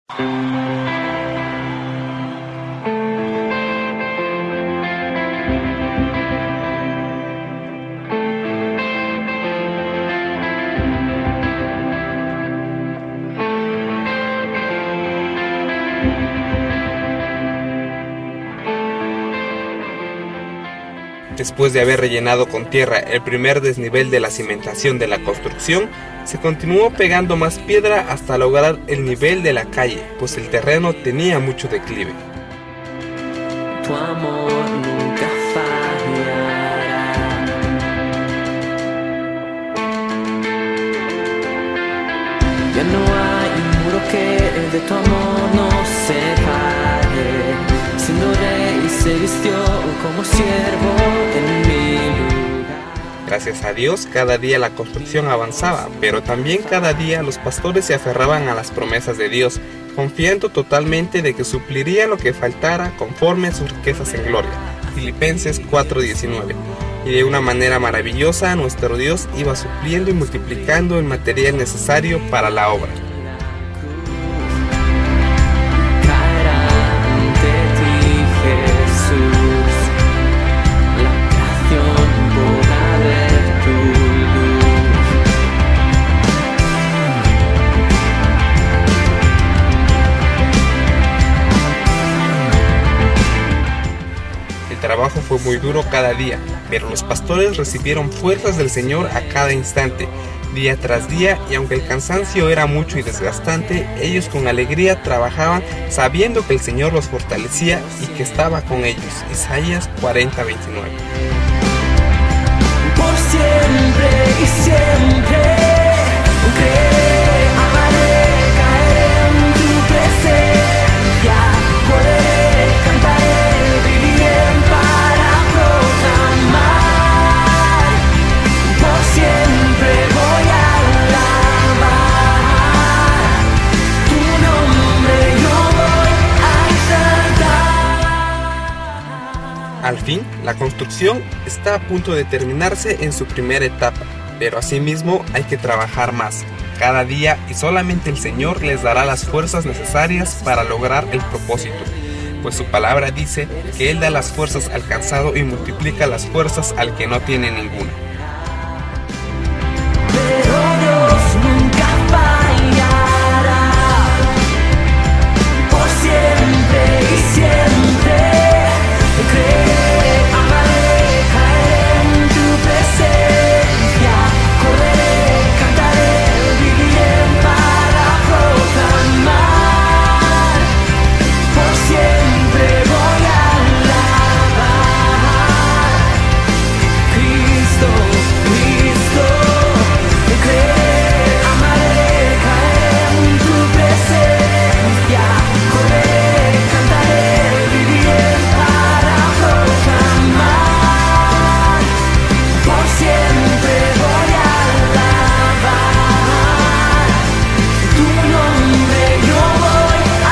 Después de haber rellenado con tierra el primer desnivel de la cimentación de la construcción, se continuó pegando más piedra hasta lograr el nivel de la calle, pues el terreno tenía mucho declive. Tu amor nunca fallará. Ya no hay un muro que de tu amor nos separe. Siendo rey se vistió como siervo en mi lugar. Gracias a Dios, cada día la construcción avanzaba, pero también cada día los pastores se aferraban a las promesas de Dios, confiando totalmente de que supliría lo que faltara conforme a sus riquezas en gloria. Filipenses 4:19. Y de una manera maravillosa nuestro Dios iba supliendo y multiplicando el material necesario para la obra. El trabajo fue muy duro cada día, pero los pastores recibieron fuerzas del Señor a cada instante, día tras día, y aunque el cansancio era mucho y desgastante, ellos con alegría trabajaban sabiendo que el Señor los fortalecía y que estaba con ellos. Isaías 40:29. Por siempre y siempre, amaré, caeré en tu presencia, correré, cantaré, viviré para proclamar. Por siempre voy a alabar tu nombre, yo voy a exaltar. Al fin, la construcción está a punto de terminarse en su primera etapa, pero asimismo hay que trabajar más, cada día, y solamente el Señor les dará las fuerzas necesarias para lograr el propósito, pues su palabra dice que Él da las fuerzas al cansado y multiplica las fuerzas al que no tiene ninguna. Pero Dios nunca fallará. Por siempre y siempre, creeré, amaré, caeré en tu presencia, correré, cantaré, viviré para proclamar. Por siempre voy a alabar Cristo, Cristo. Creeré, amaré, caeré en tu presencia, correré, cantaré, viviré para proclamar. Por siempre voy a alabar tu nombre, yo voy a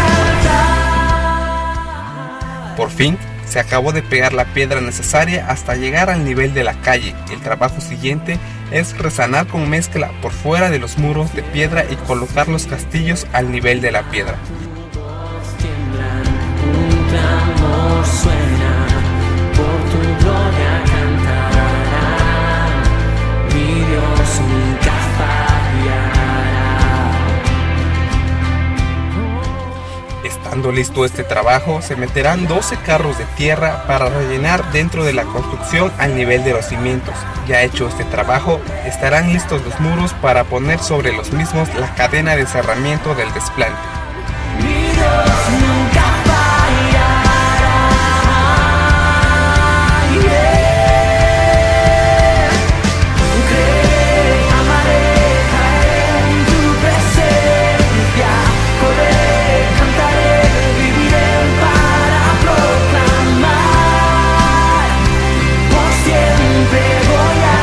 exaltar. Por fin, se acabó de pegar la piedra necesaria hasta llegar al nivel de la calle. El trabajo siguiente es resanar con mezcla por fuera de los muros de piedra y colocar los castillos al nivel de la piedra. Tiemblan, un clamor suena, por tu gloria cantarán, mi Dios nunca fallará. Estando listo este trabajo, se meterán 12 carros de tierra para rellenar dentro de la construcción al nivel de los cimientos. Ya hecho este trabajo, estarán listos los muros para poner sobre los mismos la cadena de cerramiento del desplante. Mi Dios nunca fallará. Creeré, amaré, caeré en tu presencia, correré, cantaré, viviré para proclamar. Por siempre voy a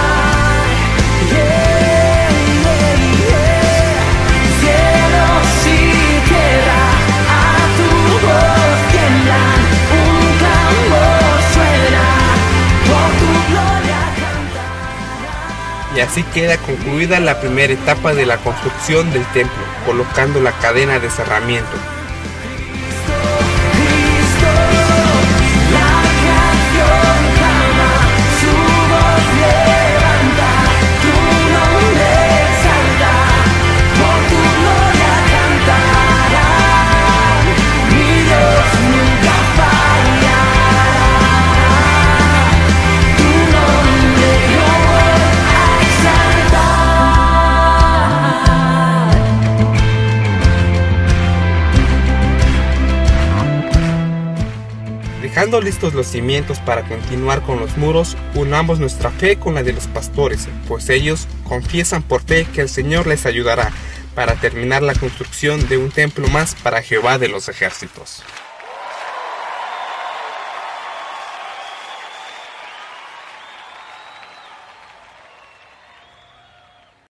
alabar. Cielos y Y así queda concluida la primera etapa de la construcción del templo, colocando la cadena de cerramiento. Dejando listos los cimientos para continuar con los muros, unamos nuestra fe con la de los pastores, pues ellos confiesan por fe que el Señor les ayudará para terminar la construcción de un templo más para Jehová de los ejércitos.